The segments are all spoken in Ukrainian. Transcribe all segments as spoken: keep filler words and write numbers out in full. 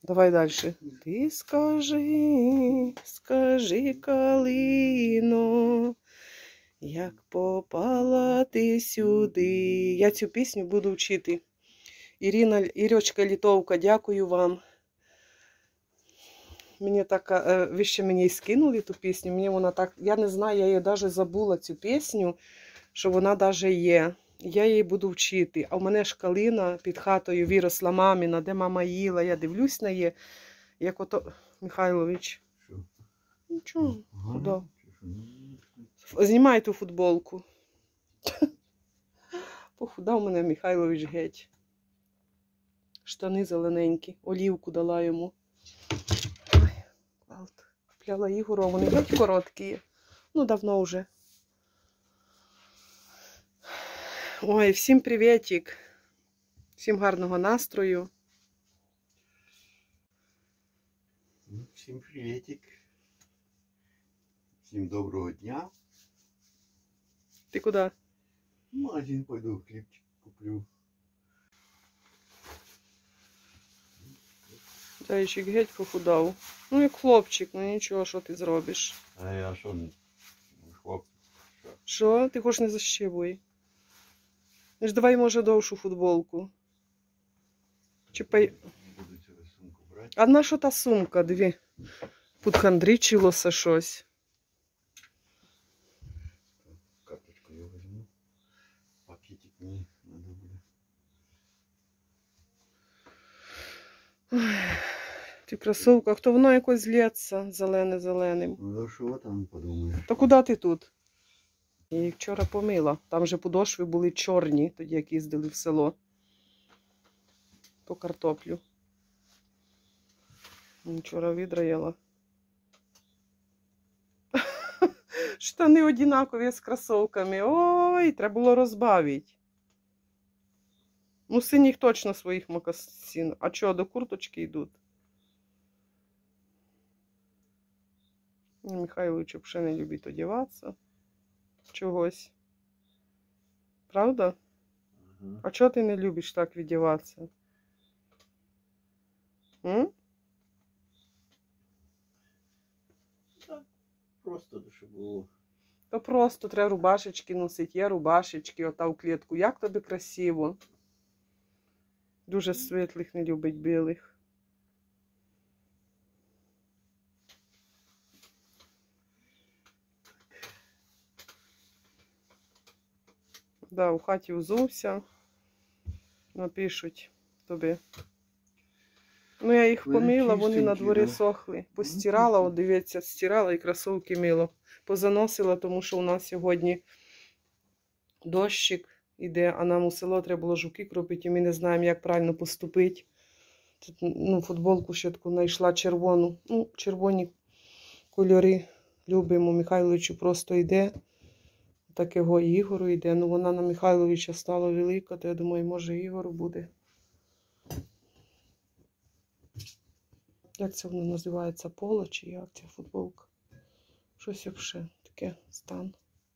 Давай далі. Ти скажи, скажи, калино, як попала ти сюди. Я цю пісню буду вчити. Ірина, Ірочка Літовка, дякую вам. Мені так, ви ще мені скинули ту пісню, мені вона так, я не знаю, я її навіть забула, цю пісню, що вона навіть є. Я її буду вчити. А в мене ж калина під хатою виросла маміна, де мама їла, я дивлюсь на її, як ото, Михайлович. Що? Нічого, худо. Знімай ту футболку. Похудав мене Михайлович геть. Штани зелененькі, олівку дала йому. Купляла Ігору, вони геть короткі. Ну, давно вже. Ой, всім привітик. Всім гарного настрою. Всім привітик. Всім доброго дня. Ти куди? В магазин пойду, хлібчик куплю. Зайчик геть похудав. Ну, як хлопчик, ну нічого, що ти зробиш. А я що, хлоп? Що? Що? Ти хоч не защебуй. Ну ж давай, може, довшу футболку. Чи пай... Буду цю сумку брати. А на що та сумка? Дві. Подхандричилося щось. Карточку я візьму. Пакетик мені треба буде. Ти кросовка, хто воно якось злється зелене-зеленим. Ну що там подумаєш? То куди ти тут? Я їх вчора помила. Там же подошви були чорні, тоді як їздили в село. По картоплю. Вчора відраяла. Штани однакові з кросовками. Ой, треба було розбавити. Ну, синіх точно своїх мокасин. А чого, до курточки йдуть? Михайлович взагалі не любить одягатися. Чогось. Правда? Ага. А чого ти не любиш так віддіватися? М? Так, просто щоб було. То просто треба рубашечки носити. Є рубашечки, ота у клітку. Як тобі красиво. Дуже світлих не любить білих. Да, у хаті взувся. Напишуть тобі. Ну, я їх помила, вони на дворі сохли. Постирала, от дивіться, стирала і кросовки мило. Позаносила, тому що у нас сьогодні дощик іде, а нам у село треба було жуки кропити, і ми не знаємо, як правильно поступити. Тут, ну, футболку ще таку знайшла червону. Ну, червоні кольори любимо. Михайловичу просто йде. Так його і Ігору йде. Ну, вона на Михайловича стала велика, то я думаю, може Ігору буде. Як це воно називається? Поло чи як ця футболка? Щось взагалі таке стан.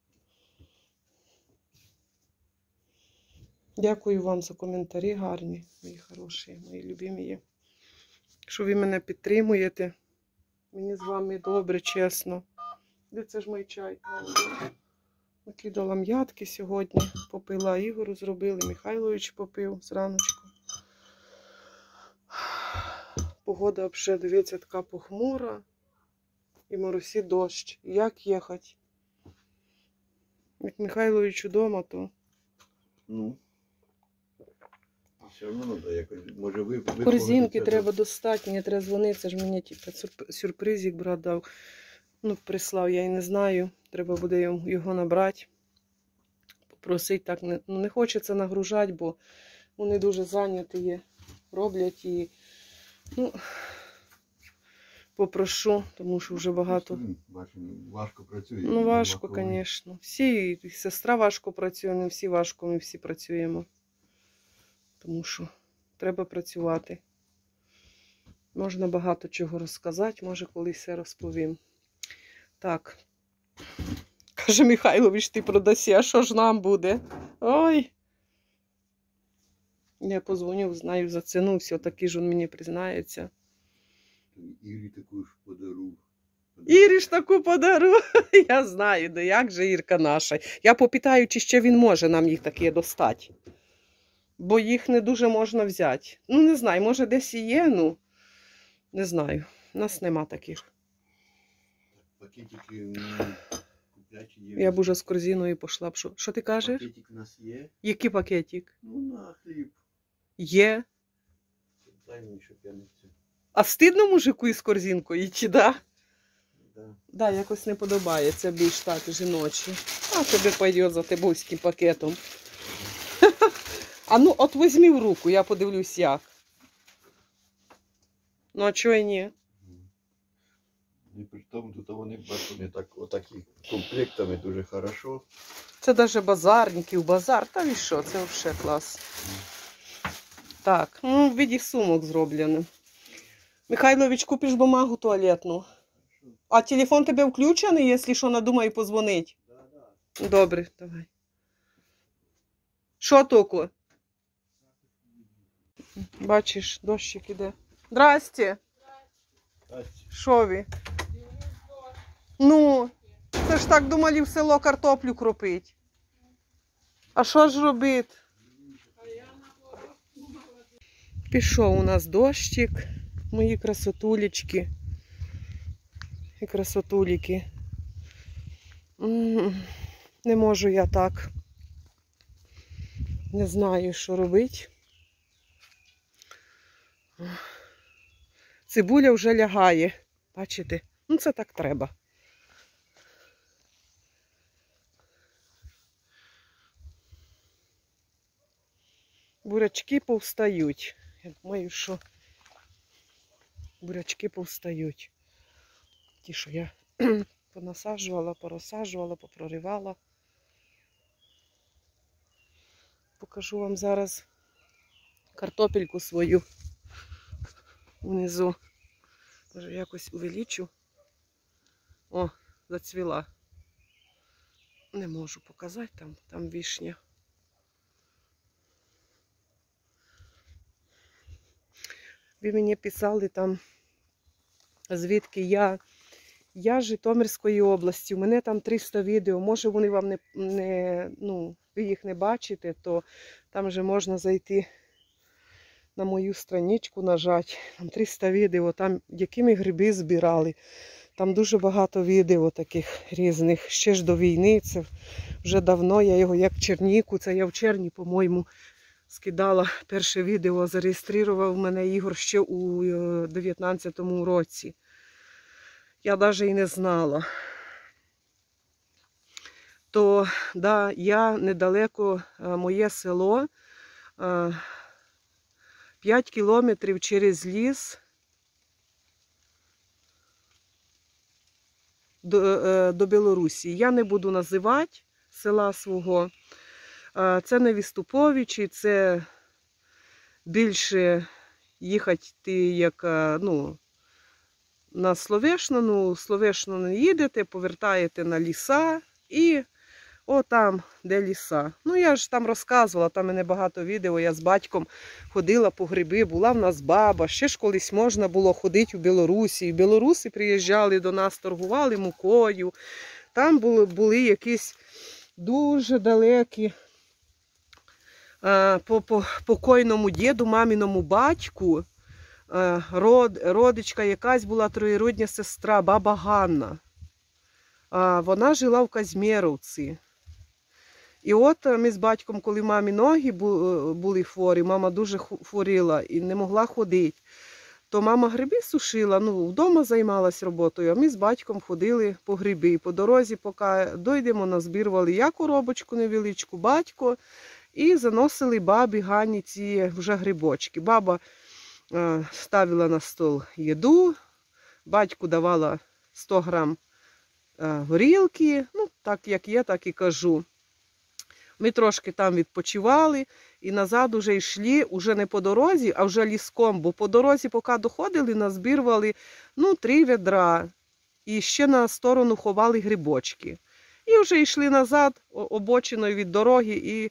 Дякую вам за коментарі гарні, мої хороші, мої любимі. Що ви мене підтримуєте. Мені з вами добре, чесно. Де це ж мій чай? Накидала м'ятки сьогодні. Попила Ігору, зробили. Михайлович попив зраночку. Погода взагалі, дивіться, така похмура. І моросить дощ. Як їхати? Як Михайлович вдома, то... Ну. Все одно треба якось, може ви... Корзинки треба достати, мені треба дзвонити, це ж мені типу, сюрпризик брат дав. Ну, прислав, я і не знаю, треба буде його набрати. Попросити так, не, ну, не хочеться нагружати, бо вони дуже зайняті є, роблять і, ну, попрошу, тому що вже багато. Важко працює. Ну, важко, звісно. Всі, і сестра важко працює, не всі важко, ми всі працюємо. Тому що треба працювати. Можна багато чого розказати, може колись все розповім. Так. Каже Михайлович, ти продаси, а що ж нам буде? Ой. Я позвоню, знаю за ціну, все, таки ж він мені признається. Ірі таку ж подару. Ірі ж таку подару. Я знаю, де як же Ірка наша. Я попитаю, чи ще він може нам їх такі достати. Бо їх не дуже можна взяти. Ну, не знаю, може десь і є, ну, не знаю. У нас нема таких. Пакетики ну, куплячі є. Я б уже з корзиною пішла б. Що, що ти кажеш? Пакетик у нас є. Який пакетик? Ну, на хліб. Є. Дай мені, щоб я не це. А стидно мужику із корзинкою йти, да? Да. Да, якось не подобається більш так жіночі. А тобі пойде за тибовським пакетом. А ну, от візьми в руку, я подивлюсь як. Ну, а чого і ні? І при тому, тут вони бачу, не так, отакі комплектами дуже хорошо. Це навіть базарників, базар. Та і що, це взагалі клас. Так, ну, в віді сумок зроблено. Михайлович, купиш бумагу туалетну. А телефон тебе включений, якщо що, надумаю позвонить? Да, да. Добре, давай. Що току? Бачиш, дощик іде. Здрасте. Що ви? Ну, це ж так думали в село картоплю кропить. А що ж робити? Пішов у нас дощик, мої красотулечки і красотуліки. Не можу я так. Не знаю, що робити. Цибуля вже лягає. Бачите? Ну, це так треба. Бурячки повстають. Я думаю, що бурячки повстають. Ті, що я понасаджувала, порозсаджувала, попроривала. Покажу вам зараз картопельку свою внизу. Може, якось увеличу. О, зацвіла. Не можу показати, там, там вишня. Ви мені писали там, звідки я. Я з Житомирської області, у мене там триста відео, може вони вам не, не, ну, ви їх не бачите, то там вже можна зайти на мою страничку, нажати, там триста відео, там які ми гриби збирали, там дуже багато відео таких різних, ще ж до війни, це вже давно, я його як черніку, це я в червні, по-моєму, скидала перше відео, зареєстрував мене Ігор ще у дев'ятнадцятому році. Я навіть і не знала. То, да, я недалеко, моє село, п'ять кілометрів через ліс до, до Білорусі. Я не буду називати села свого. Це не Віступовичі, це більше їхати як, ну, на Словешну, ну, Словешну не їдете, повертаєте на ліса і о там, де ліса. Ну, я ж там розказувала, там мене багато відео, я з батьком ходила по гриби, була в нас баба, ще ж колись можна було ходити у Білорусі. І білоруси приїжджали до нас, торгували мукою, там були, були якісь дуже далекі, а, по, по покойному діду, маміному батьку, Род, родичка якась була троюрідня сестра, баба Ганна. А, вона жила в Казьмєровці. І от ми з батьком, коли мамі ноги були хворі, мама дуже хворіла і не могла ходити, то мама гриби сушила, ну, вдома займалась роботою, а ми з батьком ходили по гриби. По дорозі, поки дійдемо, назбірували я коробочку невеличку, батько, і заносили бабі Гані ці вже грибочки. Баба ставила на стол їду, батьку давала сто грам горілки, ну, так як є, так і кажу. Ми трошки там відпочивали і назад уже йшли, уже не по дорозі, а вже ліском, бо по дорозі, поки доходили, назбірували, ну, три відра і ще на сторону ховали грибочки. І вже йшли назад обочиною від дороги і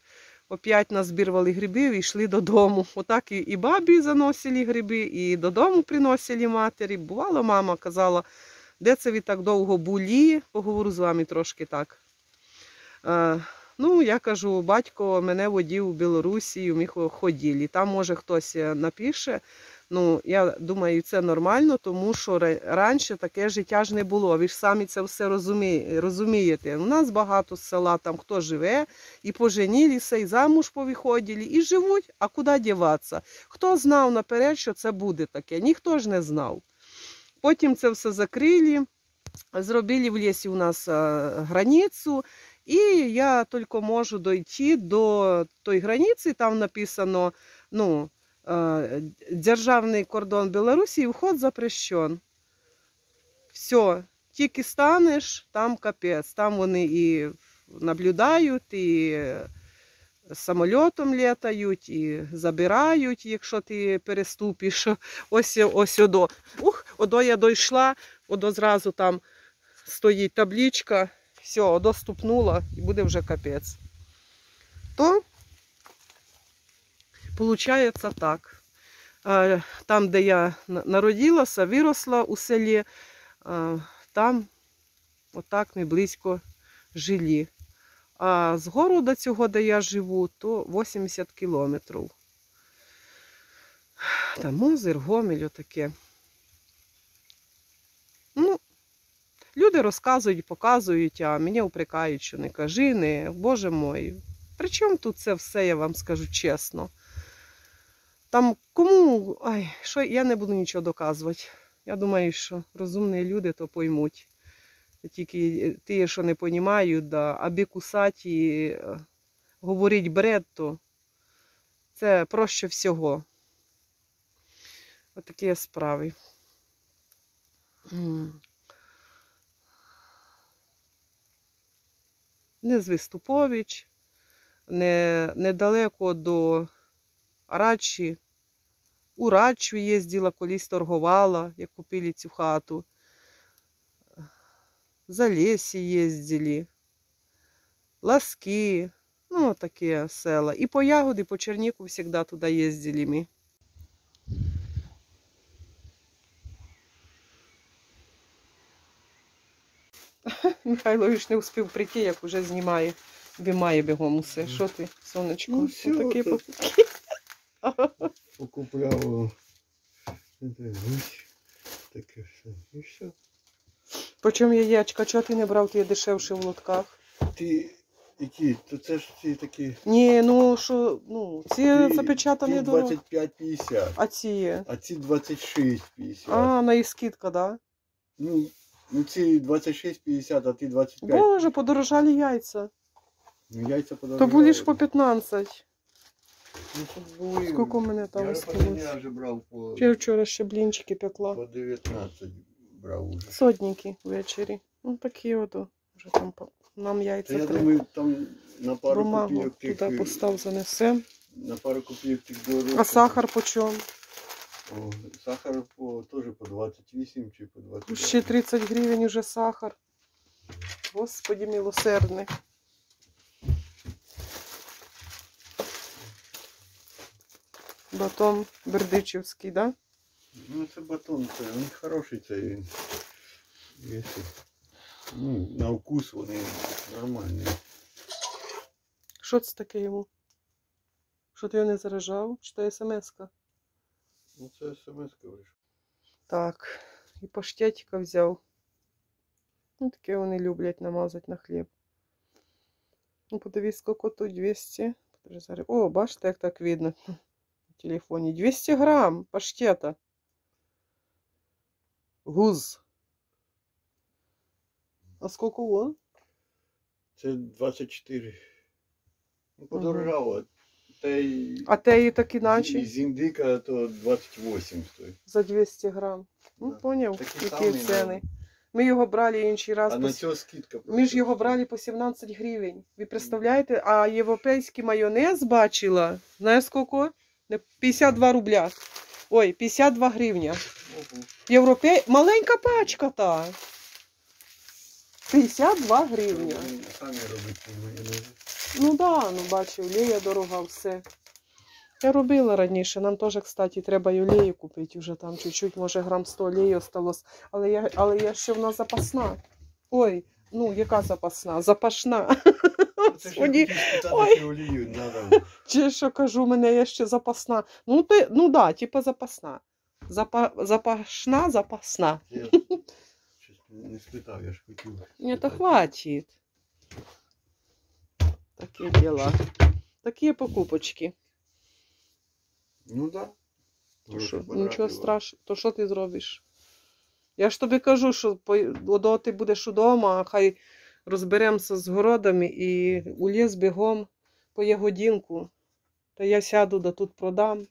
опять назбирували грибів і йшли додому. Отак і, і бабі заносили гриби, і додому приносили матері. Бувало, мама казала, де це ви так довго були, поговорю з вами трошки так. Е, ну, я кажу, батько мене водив у Білорусі, ми ходили. Там, може, хтось напише. Ну, я думаю, це нормально, тому що раніше таке життя ж не було. Ви ж самі це все розумі... розумієте. У нас багато з села, там хто живе, і поженілися, і замуж повиходили, і живуть, а куди діватися? Хто знав наперед, що це буде таке? Ніхто ж не знав. Потім це все закрили, зробили в лісі у нас границю, і я тільки можу дойти до тої границі, там написано, ну, державний кордон Білорусі і вход запрещен. Все, тільки станеш, там капець. Там вони і наблюдають, і самольотом літають, і забирають, якщо ти переступиш. Ось, ось одо. Ух, одо я дійшла, одо зразу там стоїть табличка. Все, одо ступнула і буде вже капець. То получається так. Там, де я народилася, виросла у селі, там отак ми близько жили. А з города цього, де я живу, то вісімдесят кілометрів. Там Озер, Гомель, отаке. Ну, люди розказують, показують, а мене упрекають, що не кажи, не, боже мой. Причому тут це все, я вам скажу чесно. Там кому, ай, що, я не буду нічого доказувати. Я думаю, що розумні люди то поймуть. Тільки ті, що не розуміють, да, аби кусати і говорити бред, то це проще всього. Ось такі справи. Не з Виступович, не, недалеко до Радчі. У Радчу їздила, колись торгувала, як купили цю хату. За Лесі їздили. Ласки. Ну, такі села. І по ягоди, по Черніку завжди туди їздили ми. Михайлович не успів прийти, як уже знімає. Вимає бігом усе. Що ти, сонечко? Ну, все, такі це... покупки. Покупляв таке все. І все. Почому яєчка? Чого ти не брав, ти дешевше в лотках? Ти які? То це ж ці такі... Ні, ну що, ну, ці Ті- запечатані ті дорого. двадцять п'ять п'ятдесят, А ці є? а ці двадцять шість п'ятдесят. А, на їх скидка, да? Ну, ну ці двадцять шість п'ятдесят, а ті двадцять п'ять. Боже, подорожали яйця. Ну, яйця То подорожали. були ж по п'ятнадцять. Ну, тут були... Скільки у мене там Я осталось? Я вже брав по, Я вчора ще блінчики пекла. по дев'ятнадцять брав уже. Сотники ввечері. Ну такі ото. Вже там по- нам Та яйця я треба. думаю, там на пару Бумагу копійок тих... туди постав, занесем. На пару копійок тих дорог. А сахар по чому? О, сахар по, теж по двадцять вісім чи по двадцять. Ще тридцять гривень уже сахар. Господи милосердний. Батон бердичівський, да? Ну, це батон, це він хороший, це він. Якщо, ну, на вкус вони нормальні. Що це таке йому? Що ти його не заражав? Чи то смс-ка? Ну, це смс-ка вийшла. Так, і паштетика взяв. Ну, таке вони люблять намазати на хліб. Ну, подивись, скільки тут двісті. О, бачите, як так видно на телефоні. двісті грам паштета. Гуз. А скільки вон? Це двадцять чотири. Ну, подорожало. Та й... А те і так І іначе? з індика то двадцять вісім стоїть. За двісті грам. Ну, Да. поняв, Такі які самі, ціни. Ми його брали інший раз. А по на с- цього скидка. Ми ж його брали по сімнадцять гривень. Ви представляєте? А європейський майонез бачила, знаєш скільки? Не, п'ятдесят два рубля. Ой, п'ятдесят два гривня. Ого. Європей... Маленька пачка та. п'ятдесят два гривня. Вони самі роблять ці майонези. Ну да, ну бачив, олія дорога, все. Я робила раніше, нам теж, кстати, треба й олію купити, вже там чуть-чуть, може грам сто олії осталось, але я, але я ще вона запасна. Ой, ну яка запасна? Запашна. Це ж Господи, я хотів спитати, ой. чи олію надо. Чи що кажу, мене є ще запасна. Ну, ти, ну да, типа запасна. Запа, запашна, запасна. Я щось не спитав, я ж хотів. Ні, то спитати. хватить. Такі діла. Такі покупочки. Ну так. То що, нічого страшного. То що ти зробиш? Я ж тобі кажу, що до ти будеш удома, а хай розберемося з городами і у ліс бігом по ягодинку. Та я сяду, да тут продам.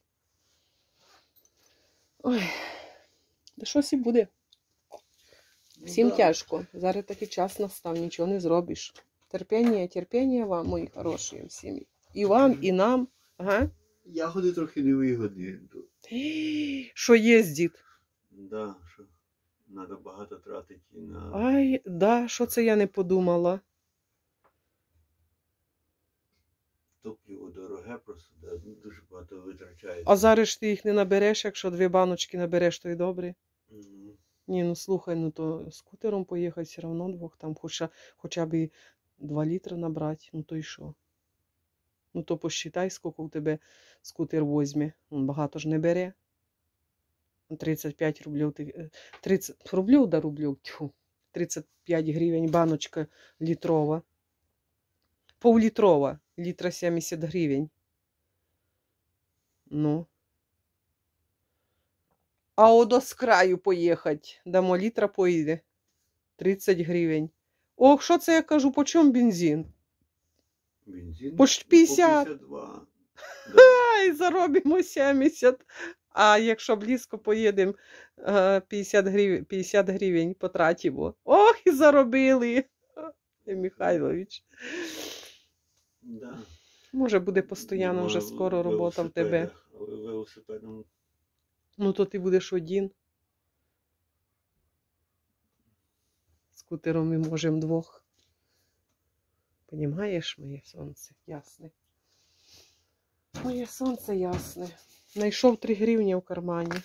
Ой, та щось і буде. Всім да. тяжко. Зараз такий час настав, нічого не зробиш. Терпіння, терпіння вам, мої хороші всім. І вам, і нам. Ага. Ягоди трохи невигодні. Що є, дід? Да, що треба багато тратити на Ай, да, що це я не подумала. топливо дороге, просто да, дуже багато витрачається. А зараз ж ти їх не набереш, якщо дві баночки набереш, то й добре. Мгм. Ні, ну слухай, ну то скутером поїхати все одно двох, там хоча, хоча б і два літри набрати, ну то й що? Ну то посчитай, скільки у тебе скутер возьме. Він багато ж не бере. тридцять п'ять рублів, ти- е, тридцять рублів да рублів, тьфу, тридцять п'ять гривень баночка літрова. Півлітрова, літра сімдесят гривень. Ну. А о до скраю поїхати, дамо літра поїде. тридцять гривень. Ох, що це я кажу, по чому бензин? Бензин? По ж п'ятдесят. По п'ятдесят два. Да. Ай, заробимо сімдесят. А якщо близько поїдемо, е, п'ятдесят гривень, п'ятдесят гривень потратимо. Ох, і заробили. Е, Михайлович. Да. Може буде постійно вже Думаю, скоро робота в тебе. велосипеда, але велосипедом Ну то ти будеш один. Скутером ми можемо двох. Понімаєш, моє сонце ясне? Моє сонце ясне. Найшов три гривні в кармані.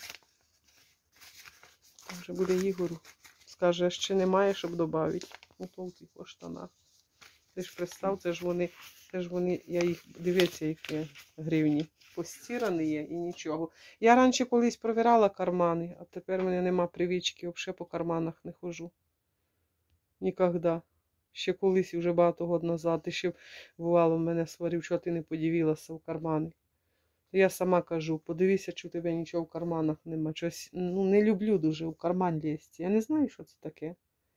Вже буде Ігору. Скаже, ще немає, щоб додати. Ну то в тих штанах. Ти ж представ, це ж вони, це ж вони, я їх, дивіться, які гривні. Постірані є і нічого. Я раніше колись провірала кармани, а тепер в мене нема привички, взагалі по карманах не ходжу. Ніколи. Ще колись, вже багато років назад, ти ще бувало в мене сварив, що ти не подивилася в кармани. Я сама кажу, подивися, чи у тебе нічого в карманах нема. Щось, ну, не люблю дуже в карман лізти. Я не знаю, що це таке.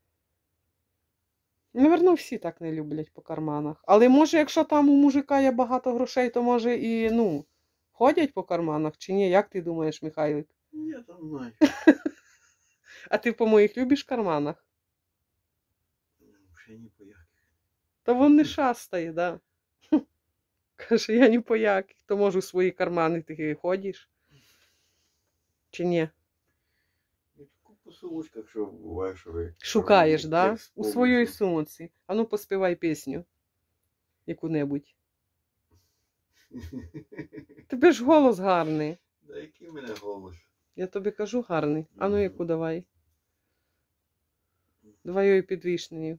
Наверно, всі так не люблять по карманах. Але може, якщо там у мужика є багато грошей, то може і, ну, ходять по карманах чи ні? Як ти думаєш, Михайлик? я там знаю. А ти по моїх любиш карманах? Ще ні по яких. Та він не шастає, да. Каже, я ні по яких. То може у свої кармани ти ходиш? Чи ні? Я таку по сумочках, що буває, що ви... Шукаєш, як да? У вспомниш, своїй що- сумці. А ну поспівай пісню. Яку-небудь. Тебе ж голос гарний. Да який в мене голос? Я тобі кажу гарний. А ну Мгм. яку давай. Давай її підвішнею.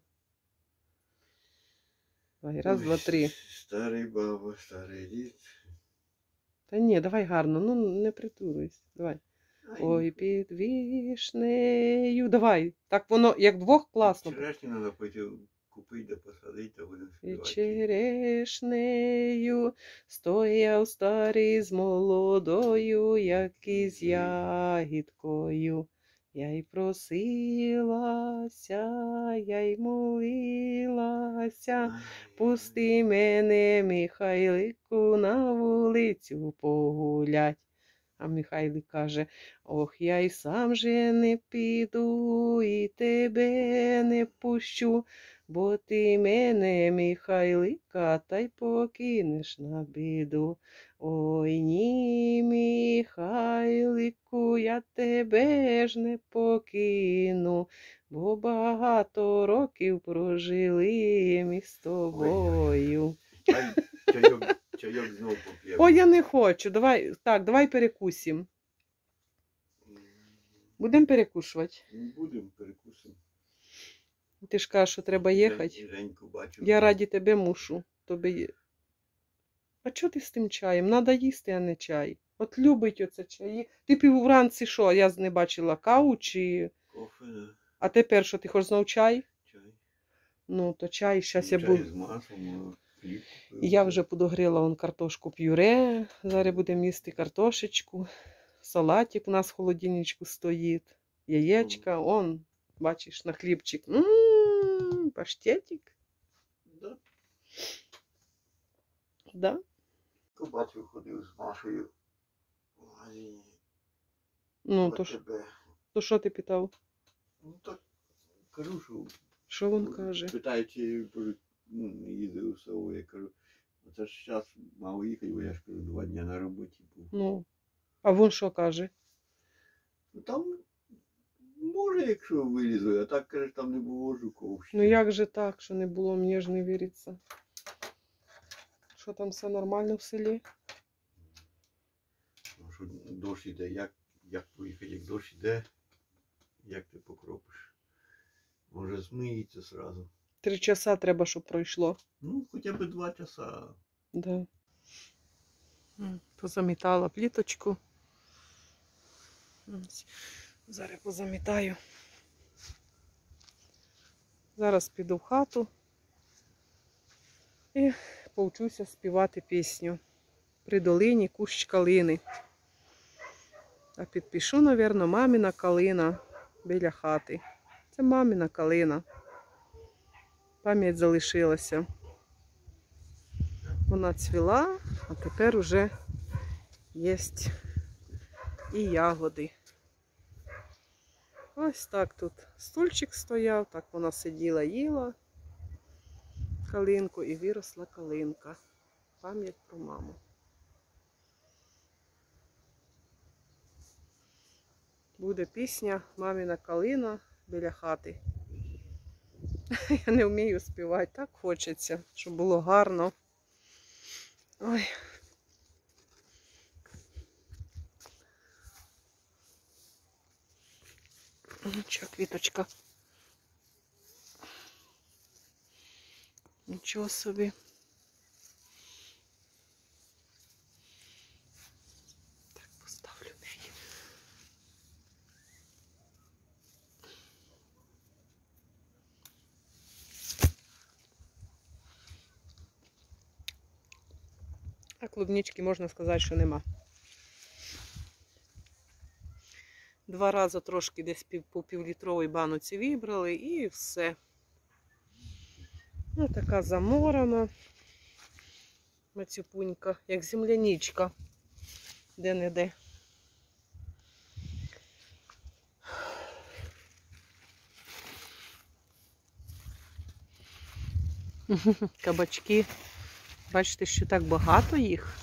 Давай, раз, Ой, два, три. Старий баба, старий дід. Та ні, давай гарно, ну не притуруйся. Давай. Ай, Ой, під вішнею. Давай. Так воно, як двох, класно. Черешню треба пойти купити, да посадити, та будемо Під співати. черешнею стояв старий з молодою, як із ягідкою. Я й просилася, я й молилася. Ай, Пусти мене, Михайлику, на вулицю погулять. А Михайлик каже, ох, я й сам же не піду, і тебе не пущу, бо ти мене, Михайлика, та й покинеш на біду. Ой ні, Михайлику, я тебе ж не покину, бо багато років прожили ми з тобою. Ай, чайок, чайок знов поп'ємо. Ой, я не хочу. Давай, так, давай перекусимо. Будемо перекушувати. Будемо перекусимо. Ти ж кажеш, що треба їхати. Женьку бачу. Я раді тебе мушу. Тобі... А чого ти з тим чаєм? Надо їсти, а не чай. От любить оце чаї. Ти пів вранці що? Я не бачила каву чи... Кофе, да. А тепер що, ти хочеш знов чай? Чай. Ну, то чай, щас я Чай буду. з маслом, хліб. Я вже подогріла он картошку пюре. Зараз будемо їсти картошечку. Салатик у нас в холодильничку стоїть. Яєчка, он, бачиш, на хлібчик. М-м-м, паштетик. Да. Да? Бачив, ходив з Машею в магазині. Ну, От то що, тебе. то що ти питав? Ну так, кажу, що... Що він каже? Питаю, чи ну, не їздив у село, я кажу, оце ж зараз мав їхати, бо я ж кажу, два дні на роботі був. Ну, а він що каже? Ну там, може, якщо вилізу, а так, каже, там не було жуков ще. Ну як же так, що не було, мені ж не віриться. Що там все нормально в селі? Ну, що дощ іде, як, як поїхати, як дощ іде, як ти покропиш. Може змиється сразу. Три часа треба, щоб пройшло. Ну, хоча б два часа. Да. М, Позамітала пліточку. Ось. Зараз позамітаю. Зараз піду в хату і повчуся співати пісню. При долині кущ калини. А підпишу, навірно, маміна калина біля хати. Це маміна калина. Пам'ять залишилася. Вона цвіла, а тепер уже є і ягоди. Ось так тут стульчик стояв, так вона сиділа, їла калинку і виросла калинка. Пам'ять про маму. Буде пісня «Маміна калина» біля хати. Я не вмію співати, так хочеться, щоб було гарно. Ой. Нічого, квіточка. Нічого собі. Так, поставлю неї. А клубнички можна сказати, що нема. Два рази трошки десь пів, по півлітровій баноці вибрали і все. Ну, така заморана мацюпунька, як земляничка, де-не-де. Кабачки. Бачите, що так багато їх.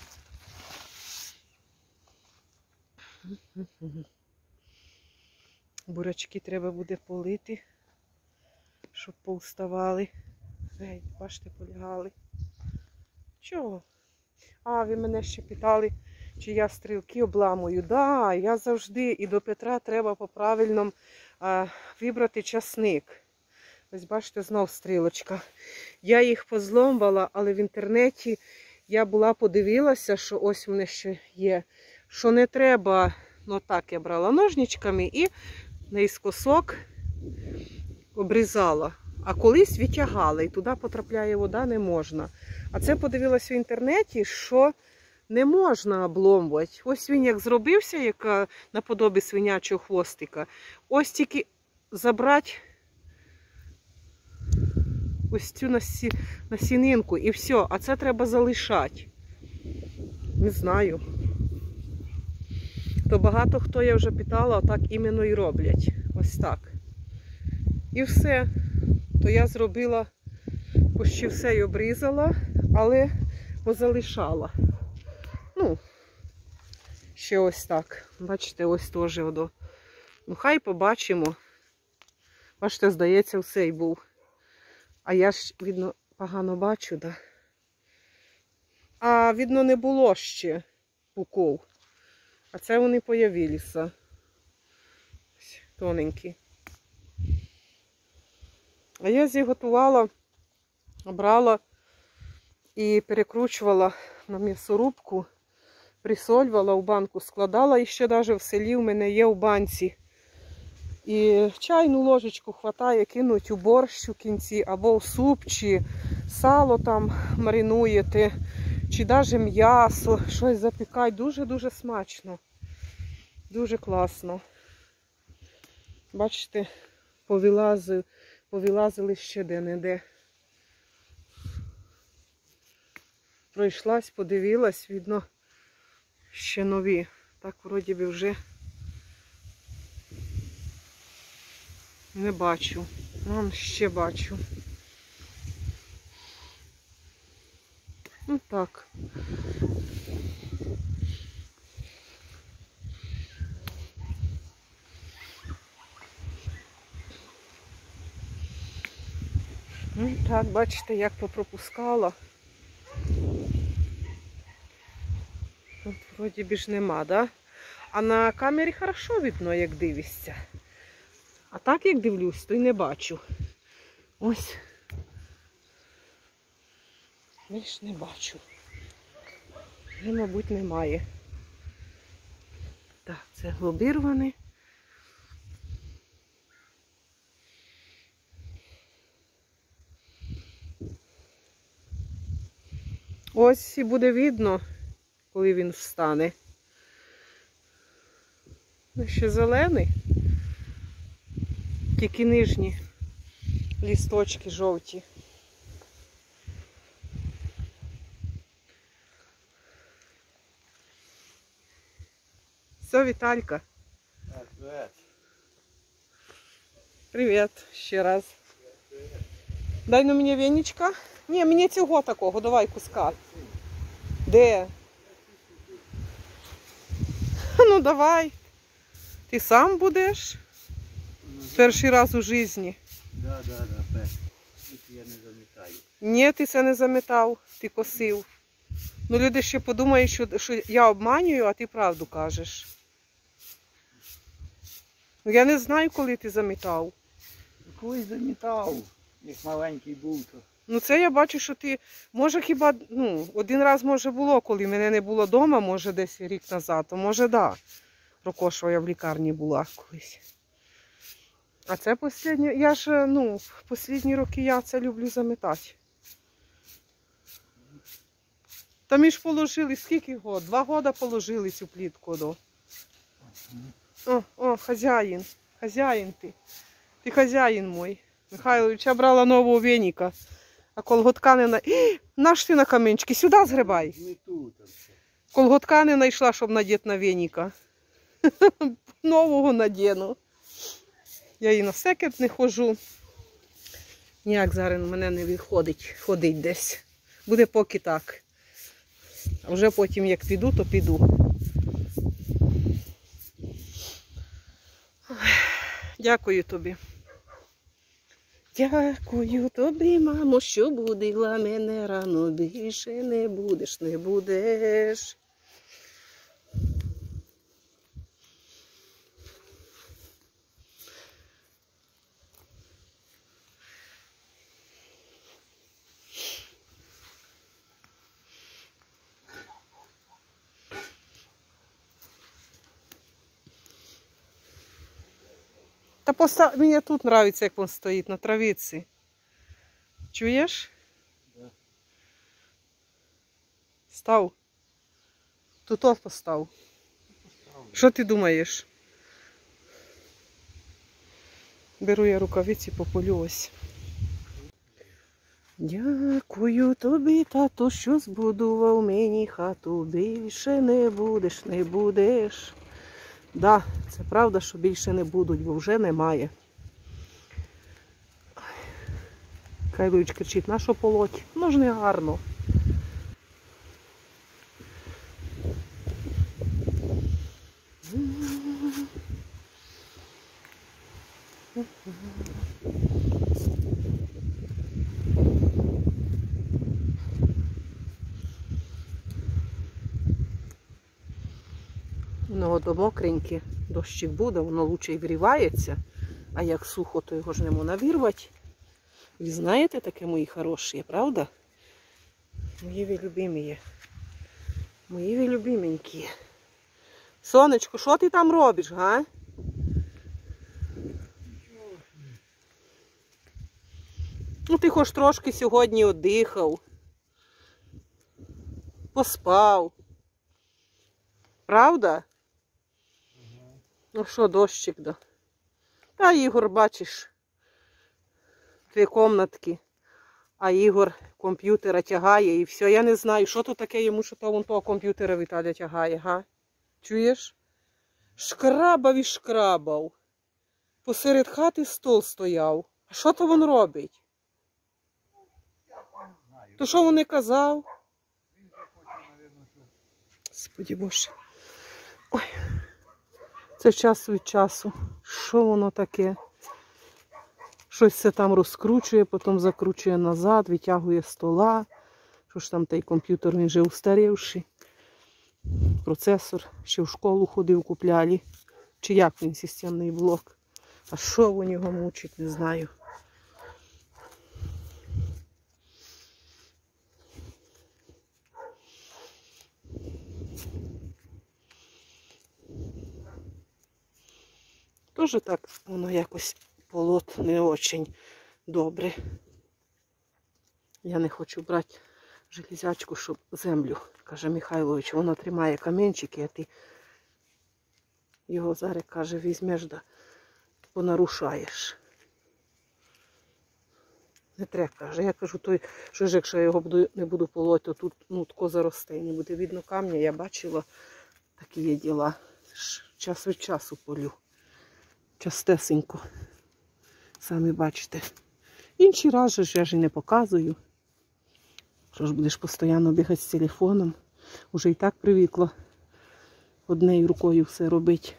Бурячки треба буде полити, щоб повставали. Гей, бачите, полягали. Чого? А, ви мене ще питали, чи я стрілки обламую. Да, я завжди, і до Петра треба по-правильному а, вибрати часник. Ось бачите, знов стрілочка. Я їх позломувала, але в інтернеті я була подивилася, що ось в мене ще є, що не треба, ну так я брала ножничками і наіскосок обрізала. А колись відтягала, і туди потрапляє вода, не можна. А це подивилася в інтернеті, що не можна обломувати. Ось він як зробився, як наподобі свинячого хвостика. Ось тільки забрати ось цю насі... насінинку і все. А це треба залишати. Не знаю. То багато хто, я вже питала, так іменно і роблять. Ось так. І все. То я зробила почти все й обрізала, але позалишала. Ну, ще ось так. Бачите, ось теж одо. Ну, хай побачимо. Бачите, здається, все й був. А я ж, видно, погано бачу, да? А, видно, не було ще пуков. А це вони появилися. Тоненькі. А я зіготувала, брала і перекручувала на м'ясорубку, присолювала, в банку складала, і ще навіть в селі в мене є в банці. І чайну ложечку хватає кинуть у борщ у кінці, або в суп, чи сало там маринуєте, чи навіть м'ясо, щось запікати. Дуже-дуже смачно. Дуже класно. Бачите, повилазили, повилазили ще де-не-де. Пройшлась, подивилась, видно, ще нові. Так, вроді би, вже не бачу. Вон ще бачу. Ну так. Ну так, бачите, як попропускала. Тут вроді б ж нема, да? А на камері хорошо видно, як дивишся. А так, як дивлюсь, то й не бачу. Ось. Більш не бачу. Вже, мабуть, немає. Так, це обірване. Ось і буде видно, коли він встане. Ще зелений. Тільки нижні лісточки жовті. Все, Віталька. Привет. Привіт ще раз. Дай на мені віничка. Ні, мені цього такого, давай куска. Де? Ну давай. Ти сам будеш? Перший раз у житті. Да, да, да, перший. Я не замітаю. Ні, ти це не замітав, ти косив. Ну люди ще подумають, що, що я обманюю, а ти правду кажеш. Ну я не знаю, коли ти замітав. Колись замітав, як маленький був, то. Ну це я бачу, що ти, може хіба, ну, один раз може було, коли мене не було вдома, може десь рік назад, то може да. Прокошова я в лікарні була колись. А це останнє, я ж, ну, останні роки я це люблю замітати. Там і ж положили, скільки год? Два года положили цю плітку до. О, о, хазяїн, хазяїн ти. Ти хазяїн мой. Михайлович, я брала нового веника. А колготка не на... Наш ти на камінчики, сюди згребай. Не тут. Колготка не знайшла, щоб надіти на веника. Нового надіну. Я і на секет не ходжу. Ніяк зараз в мене не виходить ходить десь. Буде поки так. А вже потім як піду, то піду. Дякую тобі. Дякую тобі, мамо, що будила мене рано. Більше не будеш, не будеш. Та постав... Мені тут подобається, як він стоїть, на травиці. Чуєш? Да. Став. Тут от постав. Що ти думаєш? Беру я рукавиці, пополю ось. Дякую тобі, тато, що збудував мені хату. Більше не будеш, не будеш. Да, це правда, що більше не будуть, бо вже немає. Михайлович кричить, на що полоть? Ну ж не гарно. Воно ото мокреньке, дощик буде, воно лучше й врівається, а як сухо, то його ж не можна вирвати. Ви знаєте таке, мої хороші, правда? Мої ви любимі. Мої ви любименькі. Сонечко, що ти там робиш, га? Ну ти хоч трошки сьогодні оддихав. Поспав. Правда? Ну що, дощик, да? Та Ігор, бачиш, дві комнатки, а Ігор комп'ютера тягає і все. Я не знаю, що тут таке йому, що то вон того комп'ютера Віталя тягає, га? Чуєш? Шкрабав і шкрабав. Посеред хати стол стояв. А що то він робить? То що він не казав? Господи Боже. Ой. Це час від часу. Що воно таке? Щось це там розкручує, потім закручує назад, витягує стола. Що ж там той комп'ютер, він вже устарівший. Процесор ще в школу ходив, купляли. Чи як він, системний блок. А що у нього мучить, не знаю. Тоже так воно якось полот не очень добре. Я не хочу брати железячку, щоб землю, каже Михайлович, воно тримає камінчики, а ти його зараз, каже, візьмеш да понарушаєш. Не треба, каже. Я кажу, той, що ж, якщо я його буду, не буду полоти, то тут ну, тако заросте, не буде видно камня. Я бачила, такі є діла. Час від часу полю. Частесенько. Самі бачите. Інші рази ж я ж і не показую. Що ж будеш постійно бігати з телефоном. Уже і так привикла однією рукою все робити.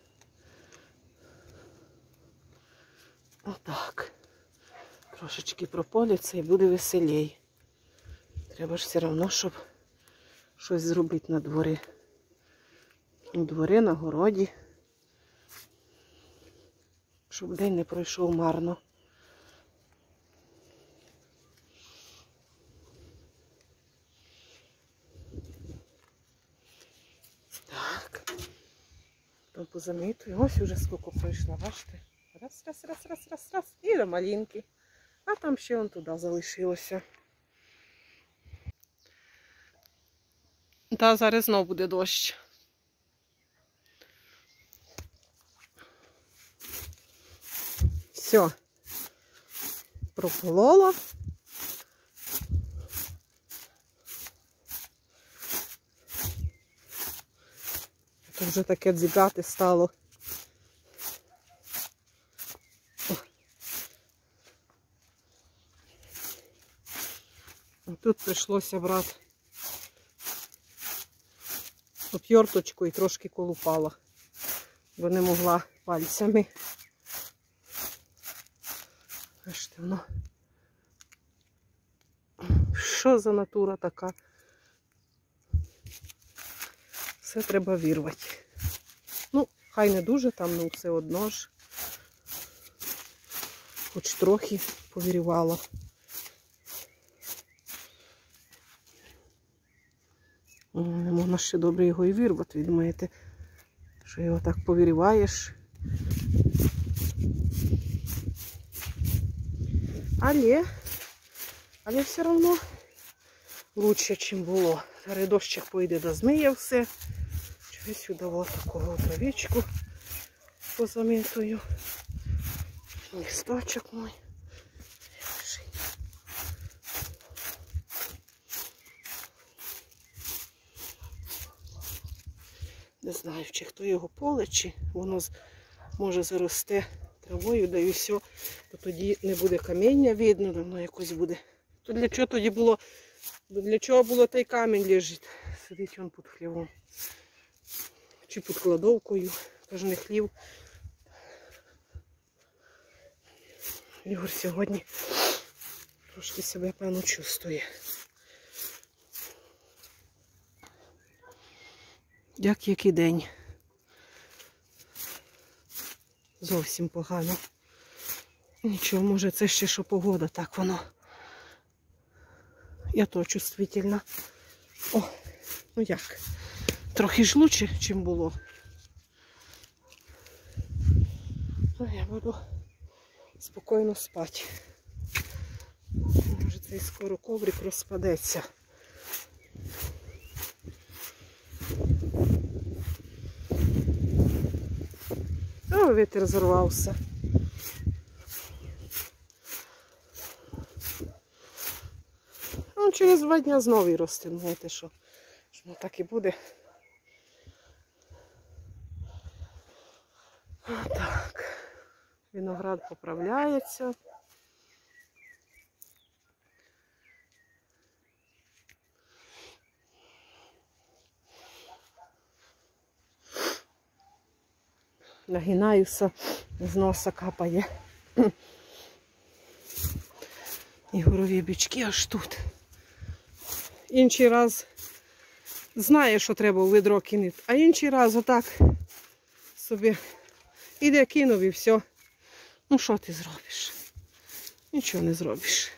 Отак. Трошечки прополяться і буде веселій. Треба ж все одно, щоб щось зробити на дворі. У дворі, на городі. Щоб день не пройшов марно. Так. Там позамітую. Ось уже скільки пройшла, бачите? Раз, раз, раз, раз, раз, раз. І до малинки. А там ще он туди залишилося. Та зараз знов буде дощ. Все. Прополола. Це вже таке дзигати стало. Тут прийшлося брати об'єрточку і трошки колупала, бо не могла пальцями. Бачите, воно. Що за натура така? Все треба вирвати. Ну, хай не дуже там, ну все одно ж. Хоч трохи повірювала. Не можна ще добре його і вирвати. Ви думаєте, що його так повірюваєш. Але, але все одно краще, ніж було. Зараз дощик пойде до змиє все. Через сюди ось таку травичку позамітую. Листочок мой. Не знаю, чи хто його поле, чи воно може заросте травою, да і все, то тоді не буде каміння видно, воно якось буде. То для чого тоді було, для чого було той камінь лежить? Сидить він під хлівом. Чи під кладовкою, тож не хлів. Ігор сьогодні трошки себе, певно, чувствує. Як який день. Зовсім погано. Нічого, може це ще що погода, так воно. Я то чувствительна. О, ну як? Трохи ж лучше, чим було. Ну, я буду спокійно спати. Може цей скоро коврик розпадеться. О, вітер зорвався. Ну, через два дня знову росте, знаєте що. Що так і буде. Так. Виноград поправляється. Нагинаюся, з носа капає. І горові бічки аж тут. Інший раз знає, що треба в ведро кинути, а інший раз отак собі іде кинув і все. Ну що ти зробиш? Нічого не зробиш.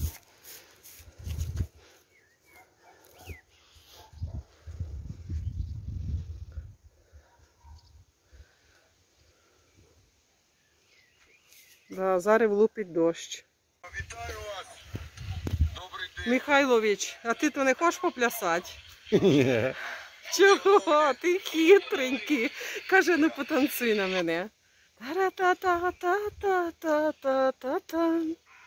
Да, зараз влупить дощ. Вітаю вас! Добрий день! Михайлович, а ти то не хочеш поплясати? Ні. Чого? Ти хитренький. Каже, ну потанцюй на мене. Та-ра-та-та-та-та-та-та-та.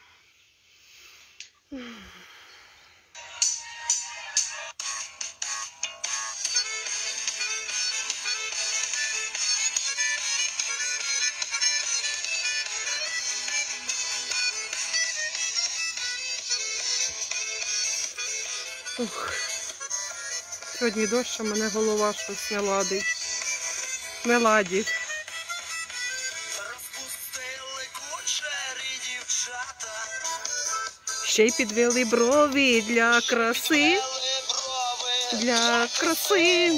Ух. Сьогодні дощ, а мене голова щось не ладить. Не ладить. Розпустили кучері дівчата, Ще й підвели брові для краси. але брови Для краси.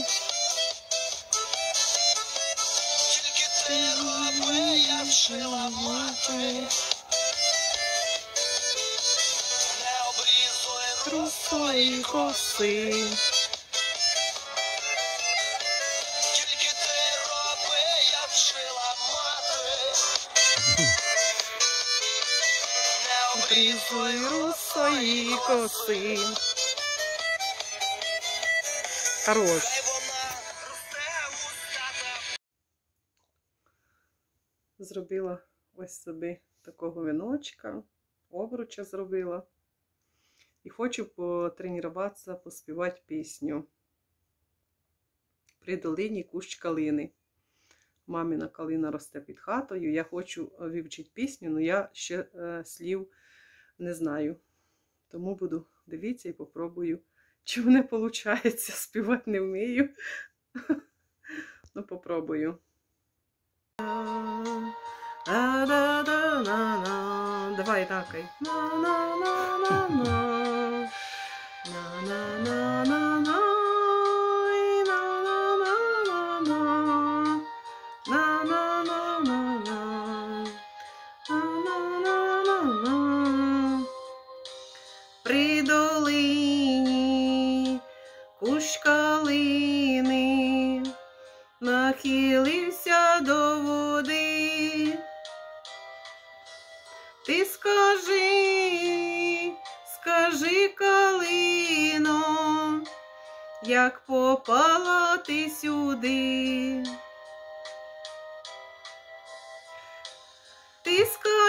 тільки ти роби, я вчила мати. Не обрізуй Трусої коси. тільки ти роби, я вчила мати. Не Обрізуй обрізуй русої коси. Хорош. хай вона росте устата. Зробила ось собі такого віночка, обруча зробила. І хочу потренуватися, поспівати пісню. При долині кущ калини. Мамина калина росте під хатою. Я хочу вивчити пісню, але я ще е, слів не знаю. Тому буду дивитися і попробую. Чи в мене виходить, співати не вмію. Ну, попробую. Давай такай. При долині кущ калини нахилився до води. Ти скажи, скажи, калино, як попала ти сюди. Ти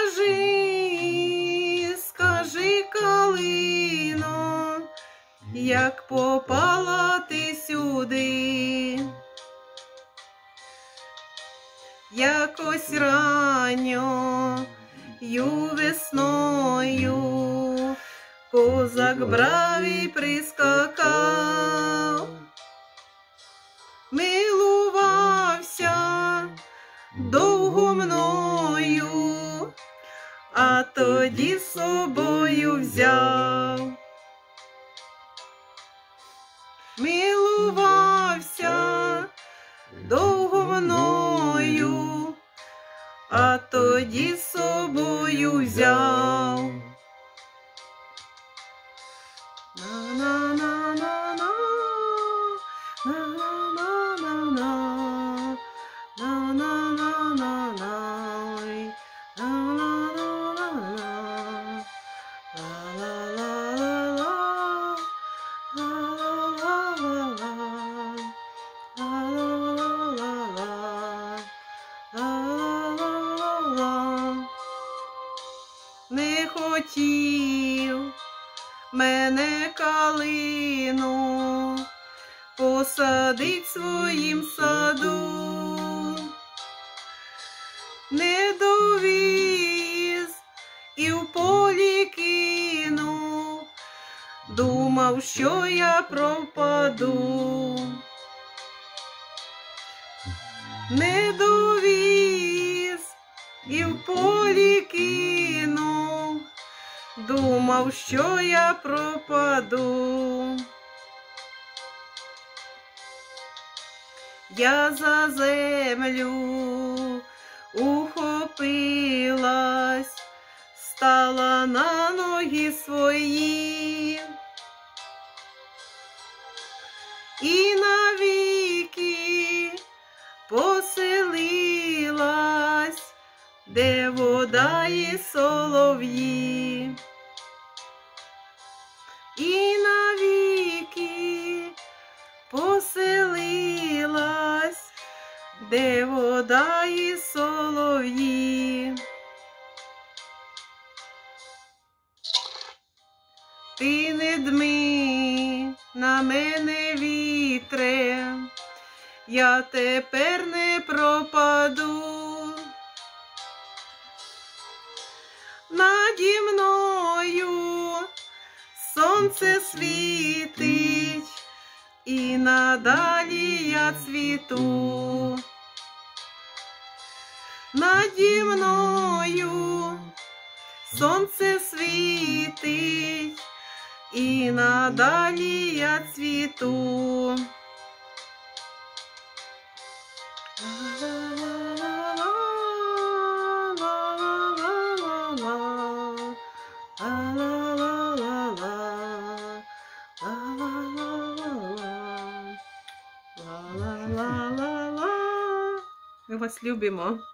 скажи, скажи, калино, як попала ти сюди. Як якось ранньою весною козак брав і прискакав, милувався довго мною, а тоді з собою взяв. Милувався довго мною, а тоді з собою взяв. На-на-на-на-на, на-на-на-на-на, на-на-на-на-на, на-на-на-на-на, ла-ла-ла-ла-ла, ла-ла-ла-ла-ла, ла-ла-ла-ла. Не хотів мене калину посадить в своїм саду, не довіз і в полі кинув, думав, що я пропаду. Не довіз і в полі кинув, думав, що я пропаду. Я за землю ухопилась, стала на ноги свої, і навіки поселилась, де вода і солов'ї. І навіки поселилась, де вода і солов'ї. Ти не дми на мене, вітре, я тепер не пропаду. Наді мною сонце світить, і надалі я цвіту. Наді мною сонце світить, і надалі я цвіту. Ми вас любимо.